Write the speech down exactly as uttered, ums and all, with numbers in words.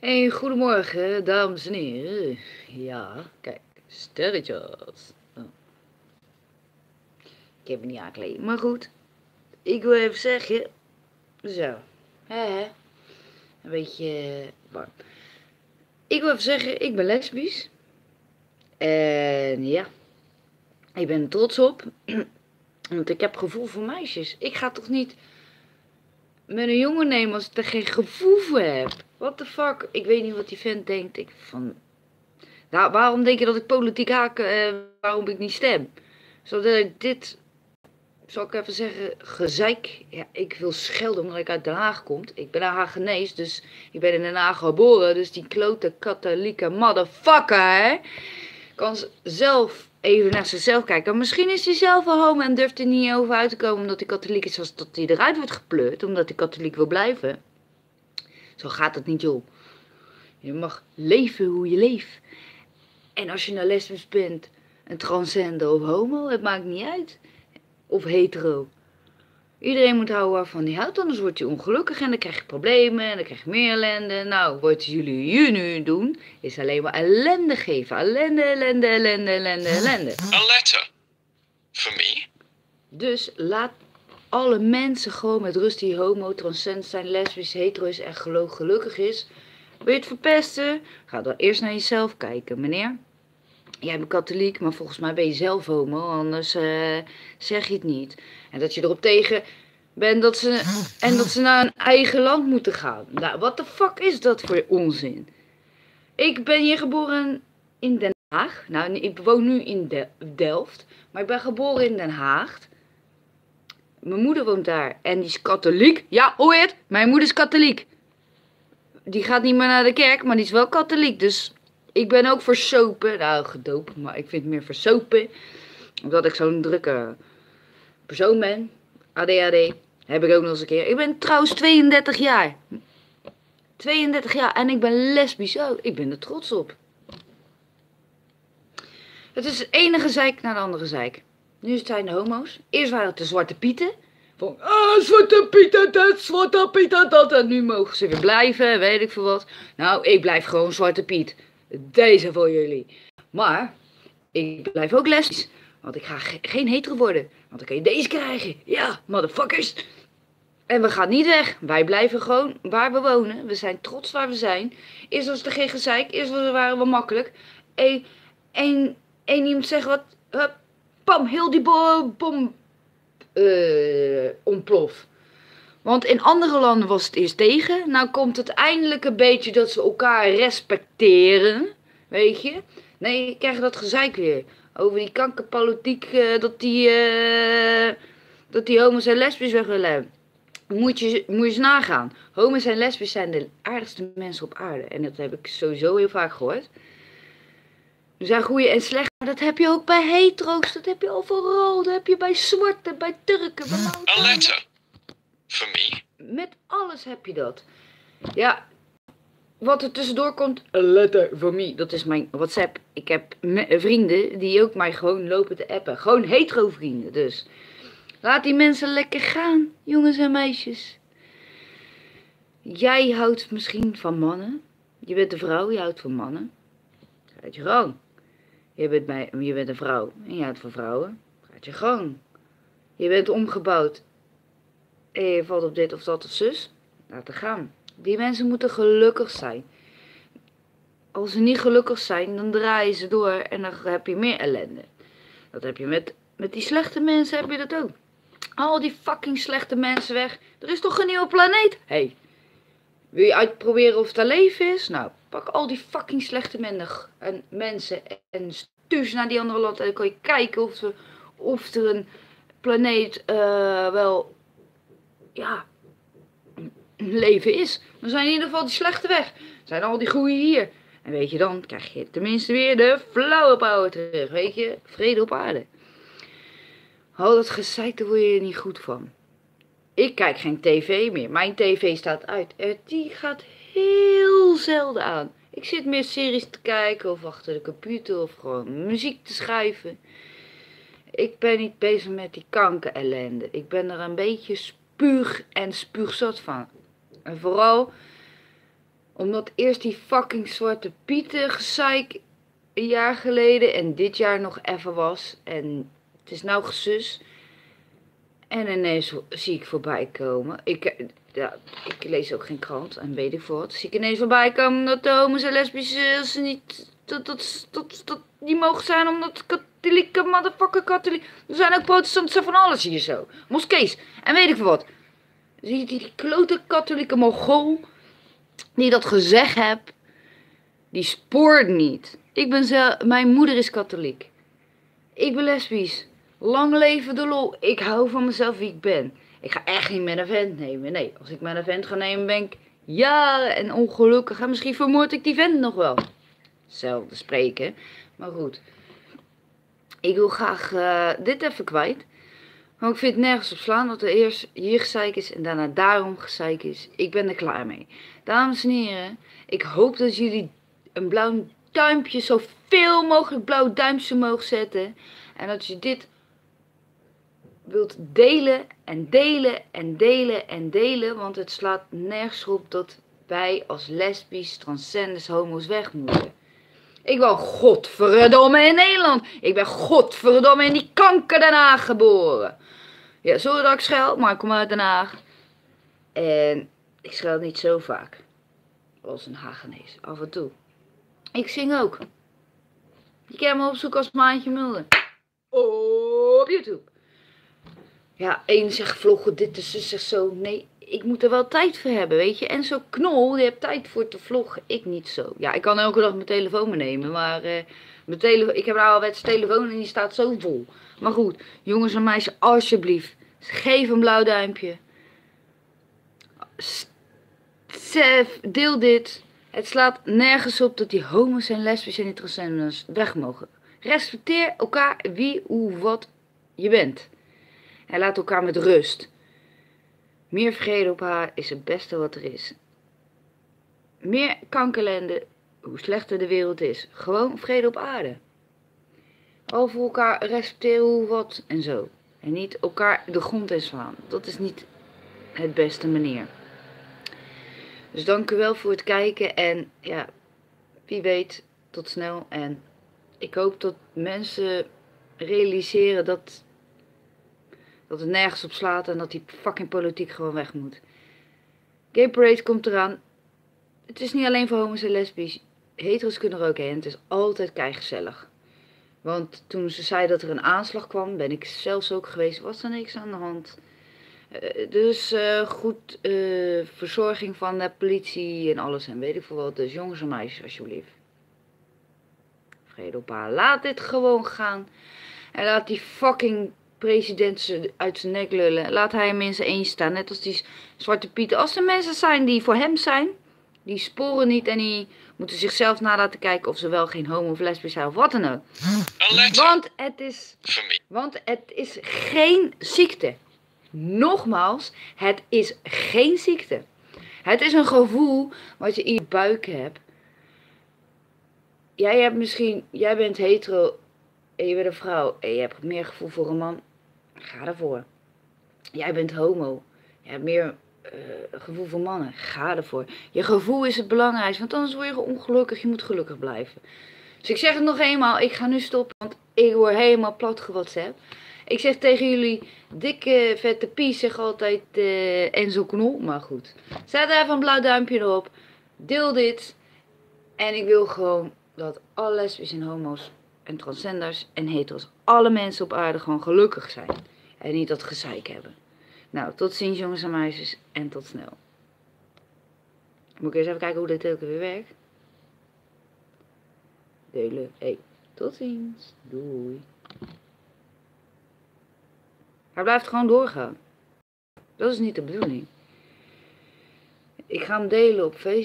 Hey, goedemorgen, dames en heren. Ja, kijk, sterretjes. Oh. Ik heb me niet aankleed, maar goed. Ik wil even zeggen, zo, hè, hè. Een beetje warm. Ik wil even zeggen, ik ben lesbisch. En ja, ik ben er trots op. Want ik heb gevoel voor meisjes. Ik ga toch niet met een jongen nemen als ik er geen gevoel voor heb. What the fuck? Ik weet niet wat die vent denkt. Ik van... Nou, waarom denk je dat ik politiek haak, eh, waarom ik niet stem? Zodat ik dit, zal ik even zeggen, gezeik. Ja, ik wil schelden omdat ik uit Den Haag kom. Ik ben een Haagenees, dus ik ben in Den Haag geboren. Dus die klote katholieke motherfucker, hè. Kan zelf even naar zichzelf kijken. Misschien is hij zelf wel homo en durft er niet over uit te komen omdat hij katholiek is. Als dat hij eruit wordt gepleurd, omdat hij katholiek wil blijven. Zo gaat het niet, joh. Je mag leven hoe je leeft. En als je nou lesbisch bent, een transgender of homo, het maakt niet uit. Of hetero. Iedereen moet houden waarvan hij houdt, anders word je ongelukkig en dan krijg je problemen en dan krijg je meer ellende. Nou, wat jullie hier nu doen, is alleen maar ellende geven. Ellende, ellende, ellende, ellende, ellende. A letter. For me? Dus laat alle mensen gewoon met rust die homo, transgender zijn, lesbisch, hetero is en gelukkig is. Wil je het verpesten? Ga dan eerst naar jezelf kijken, meneer. Jij bent katholiek, maar volgens mij ben je zelf homo, anders uh, zeg je het niet. En dat je erop tegen bent dat ze, en dat ze naar een eigen land moeten gaan. Nou, wat de fuck is dat voor onzin? Ik ben hier geboren in Den Haag. Nou, ik woon nu in Del Delft, maar ik ben geboren in Den Haag. Mijn moeder woont daar en die is katholiek. Ja, hoor je het? Mijn moeder is katholiek. Die gaat niet meer naar de kerk, maar die is wel katholiek, dus... Ik ben ook versopen, nou gedoopt, maar ik vind het meer versopen. Omdat ik zo'n drukke persoon ben. A D H D, heb ik ook nog eens een keer. Ik ben trouwens tweeëndertig jaar. tweeëndertig jaar en ik ben lesbisch ook. Ik ben er trots op. Het is het enige zeik naar de andere zeik. Nu zijn de homo's. Eerst waren het de Zwarte Pieten. Van, ah, Zwarte Pieten, dat, Zwarte Pieten, dat. En nu mogen ze weer blijven, weet ik veel wat. Nou, ik blijf gewoon Zwarte Piet. Deze voor jullie. Maar, ik blijf ook lesbisch. Want ik ga ge geen hetero worden. Want dan kan je deze krijgen. Ja, motherfuckers. En we gaan niet weg. Wij blijven gewoon waar we wonen. We zijn trots waar we zijn. Eerst was er geen gezeik. Eerst waren we makkelijk. Eén een, een iemand zegt wat. Hup, pam, heel die bom uh, ontplof. Want in andere landen was het eerst tegen. Nou komt het eindelijk een beetje dat ze elkaar respecteren. Weet je. Nee, ik krijg dat gezeik weer. Over die kankerpolitiek. Uh, dat die... Uh, dat die homo's en lesbisch weg willen hebben. Moet je, moet je eens nagaan. Homo's en lesbisch zijn de aardigste mensen op aarde. En dat heb ik sowieso heel vaak gehoord. Er zijn goede en slechte. Maar dat heb je ook bij hetero's. Dat heb je overal. Dat heb je bij zwarten, bij Turken. Bij A letter. For me? Met alles heb je dat. Ja, wat er tussendoor komt, a letter for me. Dat is mijn WhatsApp. Ik heb vrienden die ook mij gewoon lopen te appen. Gewoon hetero vrienden, dus. Laat die mensen lekker gaan, jongens en meisjes. Jij houdt misschien van mannen. Je bent een vrouw, je houdt van mannen. Gaat je gang. Je bent, bij, je bent een vrouw en je houdt van vrouwen. Gaat je gang. Je bent omgebouwd. En je valt op dit of dat of zus. Laat het gaan. Die mensen moeten gelukkig zijn. Als ze niet gelukkig zijn, dan draaien ze door en dan heb je meer ellende. Dat heb je met, met die slechte mensen, heb je dat ook. Al die fucking slechte mensen weg. Er is toch een nieuwe planeet? Hé, hey, wil je uitproberen of het er leven is? Nou, pak al die fucking slechte mensen en stuur ze naar die andere land. En dan kan je kijken of er, of er een planeet uh, wel... ja, leven is. Dan zijn in ieder geval die slechte weg. Zijn al die goeie hier. En weet je, dan krijg je tenminste weer de flauwe power terug. Weet je, vrede op aarde. Al dat gezeik, daar word je er niet goed van. Ik kijk geen tv meer. Mijn tv staat uit. Die gaat heel zelden aan. Ik zit meer series te kijken of achter de computer of gewoon muziek te schrijven. Ik ben niet bezig met die kankerellende. Ik ben er een beetje spuug en spuugzat van. En vooral Omdat eerst die fucking Zwarte Pieten gezeik een jaar geleden en dit jaar nog even was. En het is nou gezus. En ineens zie ik voorbij komen. Ik, ja, ik lees ook geen krant en weet ik veel wat. Zie ik ineens voorbij komen dat de homo's en lesbische ze niet... Dat, dat, dat, dat niet mogen zijn omdat katholieke motherfucker katholiek. Er zijn ook protestanten, zijn van alles hier zo. Moskees en weet ik veel wat. Zie je die, die klote katholieke Mongool die dat gezegd heeft, die spoort niet. Ik ben zelf, mijn moeder is katholiek. Ik ben lesbisch. Lang leven de lol. Ik hou van mezelf wie ik ben. Ik ga echt niet met een vent nemen. Nee, als ik met een vent ga nemen ben ik jaren en ongelukkig. En misschien vermoord ik die vent nog wel. Hetzelfde spreken. Maar goed. Ik wil graag uh, dit even kwijt. Maar ik vind het nergens op slaan dat er eerst hier gezeik is en daarna daarom gezeik is. Ik ben er klaar mee. Dames en heren, ik hoop dat jullie een blauw duimpje, zoveel mogelijk blauw duimpje mogen zetten. En dat je dit wilt delen en delen en delen en delen. Want het slaat nergens op dat wij als lesbisch, transgenders, homo's weg moeten. Ik ben godverdomme in Nederland. Ik ben godverdomme in die kanker Den Haag geboren. Ja, sorry dat ik schel, maar ik kom uit Den Haag. En ik schel niet zo vaak. Als een Hagenees, af en toe. Ik zing ook. Je kan me opzoeken als Maantje Mulder. Op YouTube. Ja, één zegt vloggen, dit is dus zegt zo. Nee, ik moet er wel tijd voor hebben, weet je. En zo Knol, die heeft tijd voor te vloggen. Ik niet zo. Ja, ik kan elke dag mijn telefoon meenemen, maar uh, mijn tele ik heb een ouderwetse telefoon en die staat zo vol. Maar goed, jongens en meisjes, alsjeblieft. Geef een blauw duimpje. Sef, deel dit. Het slaat nergens op dat die homo's en lesbisch en die transgenders weg mogen. Respecteer elkaar wie, hoe, wat je bent. En laat elkaar met rust. Meer vrede op haar is het beste wat er is. Meer kankerlende, hoe slechter de wereld is. Gewoon vrede op aarde. Over elkaar respecteren hoe, wat en zo. En niet elkaar de grond in slaan. Dat is niet het beste manier. Dus dank u wel voor het kijken. En ja, wie weet, tot snel. En ik hoop dat mensen realiseren dat, dat het nergens op slaat. En dat die fucking politiek gewoon weg moet. Gay Parade komt eraan. Het is niet alleen voor homo's en lesbisch. Hetero's kunnen er ook heen. Het is altijd keigezellig. Want toen ze zei dat er een aanslag kwam, ben ik zelfs ook geweest. Was er niks aan de hand. Uh, dus uh, goed uh, verzorging van de politie en alles en weet ik veel wat. Dus jongens en meisjes alsjeblieft. Vrede op haar. Laat dit gewoon gaan. En laat die fucking president uit zijn nek lullen. Laat hij hem in zijn eentje staan. Net als die Zwarte Pieten. Als er mensen zijn die voor hem zijn. Die sporen niet en die moeten zichzelf na laten kijken of ze wel geen homo of lesbisch zijn of wat dan ook. Want het is, want het is geen ziekte. Nogmaals, het is geen ziekte. Het is een gevoel wat je in je buik hebt. Jij hebt misschien, jij bent hetero en je bent een vrouw en je hebt meer gevoel voor een man. Ga ervoor. Jij bent homo. Je hebt meer uh, gevoel voor mannen. Ga ervoor. Je gevoel is het belangrijkste, want anders word je ongelukkig. Je moet gelukkig blijven. Dus ik zeg het nog eenmaal. Ik ga nu stoppen, want ik word helemaal plat gewatsapp. Ik zeg tegen jullie, dikke vette Pies zeg altijd uh, Enzo Knol. Maar goed. Zet even een blauw duimpje erop. Deel dit. En ik wil gewoon dat alle lesbisch en homo's en transgenders en hetero's, alle mensen op aarde gewoon gelukkig zijn. En niet dat gezeik hebben. Nou, tot ziens jongens en meisjes. En tot snel. Moet ik eens even kijken hoe dit ook weer werkt. Delen. Hey, tot ziens. Doei. Hij blijft gewoon doorgaan. Dat is niet de bedoeling. Ik ga hem delen op Facebook.